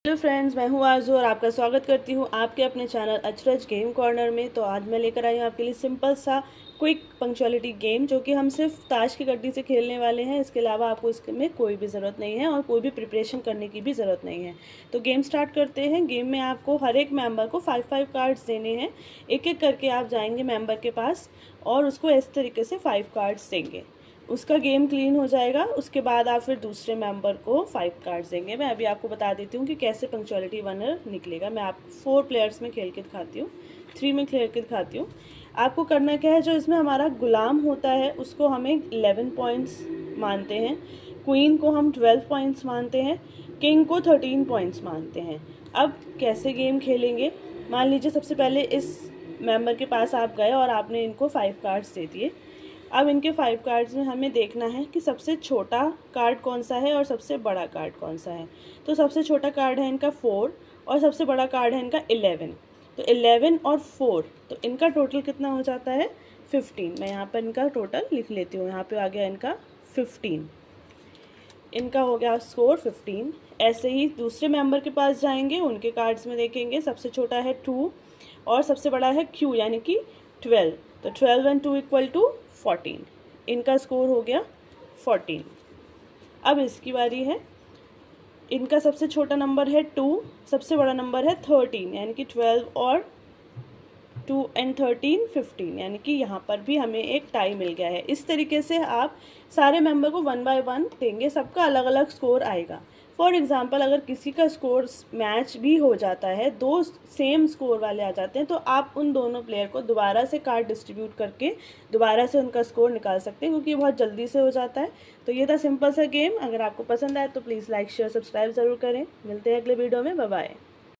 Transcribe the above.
Dear friends, मैं हूँ आरज़ू और आपका स्वागत करती हूँ आपके अपने चैनल अचरज गेम कॉर्नर में। तो आज मैं लेकर आई हूँ आपके लिए सिंपल सा क्विक पंक्चुअलिटी गेम, जो कि हम सिर्फ ताश की गड्डी से खेलने वाले हैं। इसके अलावा आपको इसमें कोई भी ज़रूरत नहीं है और कोई भी प्रिपरेशन करने की भी ज़रूरत नहीं है। तो गेम स्टार्ट करते हैं। गेम में आपको हर एक मेंबर को 5-5 कार्ड्स देने हैं। एक एक करके आप जाएंगे मेंबर के पास और उसको इस तरीके से 5 कार्ड्स देंगे। उसका गेम क्लीन हो जाएगा। उसके बाद आप फिर दूसरे मेंबर को 5 कार्ड्स देंगे। मैं अभी आपको बता देती हूँ कि कैसे पंक्चुअलिटी विनर निकलेगा। मैं आपको 4 प्लेयर्स में खेल के दिखाती हूँ, 3 में खेल के दिखाती हूँ। आपको करना क्या है, जो इसमें हमारा गुलाम होता है उसको हमें 11 पॉइंट्स मानते हैं, क्वीन को हम 12 पॉइंट्स मानते हैं, किंग को 13 पॉइंट्स मानते हैं। अब कैसे गेम खेलेंगे, मान लीजिए सबसे पहले इस मेंबर के पास आप गए और आपने इनको 5 कार्ड्स दे दिए। अब इनके 5 कार्ड्स में हमें देखना है कि सबसे छोटा कार्ड कौन सा है और सबसे बड़ा कार्ड कौन सा है। तो सबसे छोटा कार्ड है इनका 4 और सबसे बड़ा कार्ड है इनका 11। तो 11 और 4, तो इनका टोटल कितना हो जाता है 15। मैं यहाँ पर इनका टोटल लिख लेती हूँ। यहाँ पे आ गया इनका 15, इनका हो गया स्कोर 15। ऐसे ही दूसरे मेंबर के पास जाएंगे, उनके कार्ड्स में देखेंगे सबसे छोटा है 2 और सबसे बड़ा है Q यानी कि 12। तो 12 and 2 = 14। इनका स्कोर हो गया 14। अब इसकी बारी है। इनका सबसे छोटा नंबर है 2, सबसे बड़ा नंबर है 13 यानी कि 12 और 2 and 13 15, यानी कि यहाँ पर भी हमें एक टाई मिल गया है। इस तरीके से आप सारे मेंबर को 1 by 1 देंगे, सबका अलग अलग स्कोर आएगा। फॉर एग्जांपल अगर किसी का स्कोर मैच भी हो जाता है, 2 सेम स्कोर वाले आ जाते हैं, तो आप उन दोनों प्लेयर को दोबारा से कार्ड डिस्ट्रीब्यूट करके दोबारा से उनका स्कोर निकाल सकते हैं, क्योंकि ये बहुत जल्दी से हो जाता है। तो ये था सिंपल सा गेम। अगर आपको पसंद आए तो प्लीज़ लाइक शेयर सब्सक्राइब ज़रूर करें। मिलते हैं अगले वीडियो में। Bye bye.